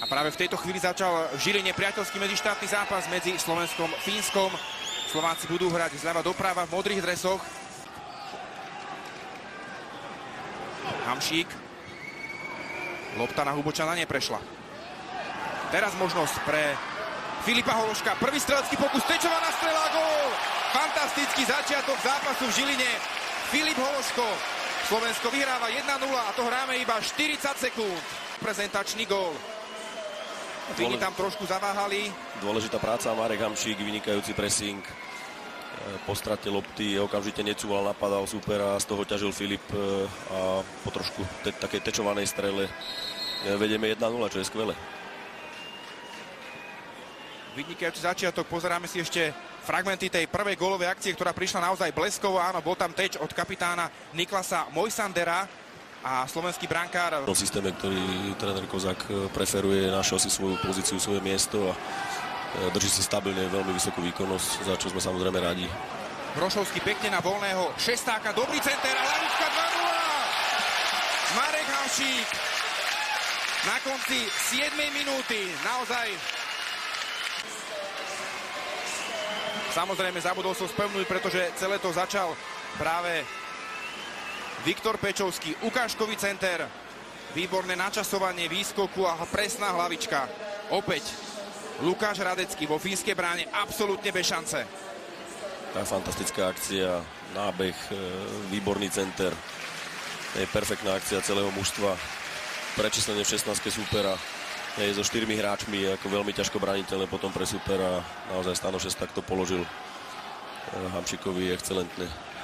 práve v tejto chvíli začal v Žiline priateľský medzištátny zápas medzi Slovenskom a Fínskom. Slováci budú hrať zľava doprava v modrých dresoch. Hamšík. Lopta na Hubočana neprešla. Teraz možnosť pre Filipa Hološka. Prvý strelecký pokus, tečovaná strela, gól! Fantastický začiatok zápasu v Žiline. Filip Hološko. Slovensko vyhráva 1-0 a to hráme iba 40 sekúnd. Prezentačný gól. Fíni tam trošku zaváhali. Dôležitá práca, Marek Hamšík, vynikajúci pressing. Po strate lopty okamžite necúval, napadal supera a z toho ťažil Filip a po trošku takej tečovanej strele vedieme 1-0, čo je skvelé. Vynikajúci začiatok, pozeráme si ešte fragmenty tej prvej gólovej akcie, ktorá prišla naozaj bleskovo. Áno, bol tam teč od kapitána Niklasa Mojsandera a slovenský brankár. V systéme, ktorý tréner Kozák preferuje, našiel si svoju pozíciu, svoje miesto a drží si stabilne veľmi vysokú výkonnosť, za čo sme samozrejme radi. Hrošovský pekne na voľného šestáka, dobrý center a hlavička 2-0. Marek Hamšík na konci 7. minúty, naozaj. Samozrejme zabudol som spomenúť, pretože celé to začal práve Viktor Pečovský, ukážkový center, výborné načasovanie výskoku a presná hlavička. Opäť Lukáš Radecký vo fínskej bráne absolútne bez šance. Tá fantastická akcia, nábeh, výborný center. Je perfektná akcia celého mužstva. Prečíslenie v 16 súpera. Je so 4 hráčmi ako veľmi ťažko brániteľné potom pre supera. Naozaj Stano Šesták to položil Hamšíkovi excelentne.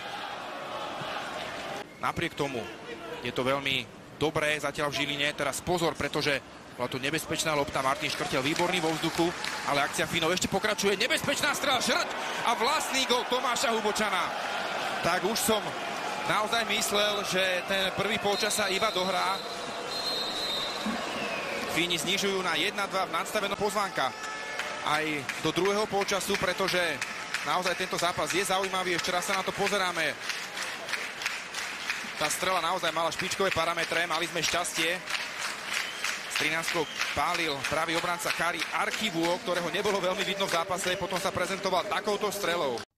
Napriek tomu je to veľmi dobré zatiaľ v Žiline. Teraz pozor, pretože bola tu nebezpečná lopta. Martin Škrtel výborný vo vzduchu, ale akcia Fínov ešte pokračuje. Nebezpečná strela, Šrť a vlastný gól Tomáša Hubočana. Tak už som naozaj myslel, že ten prvý polčas sa iba dohrá. Fíni znižujú na 1-2 v nadstavenom pozvánka aj do druhého polčasu, pretože naozaj tento zápas je zaujímavý. Ešte raz sa na to pozeráme. Tá strela naozaj mala špičkové parametre, mali sme šťastie. S 13-kou pálil pravý obranca Kari Archivuo, ktorého nebolo veľmi vidno v zápase, potom sa prezentoval takouto strelou.